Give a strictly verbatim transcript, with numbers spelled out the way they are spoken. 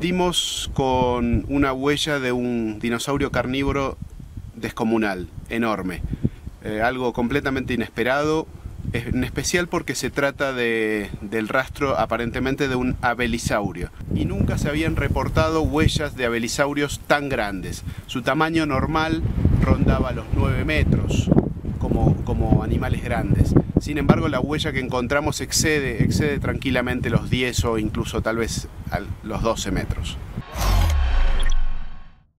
dimos con una huella de un dinosaurio carnívoro descomunal, enorme. Eh, algo completamente inesperado, en especial porque se trata de, del rastro aparentemente de un abelisaurio. Y nunca se habían reportado huellas de abelisaurios tan grandes. Su tamaño normal rondaba los nueve metros, como, como animales grandes. Sin embargo, la huella que encontramos excede, excede tranquilamente los diez o incluso tal vez los doce metros.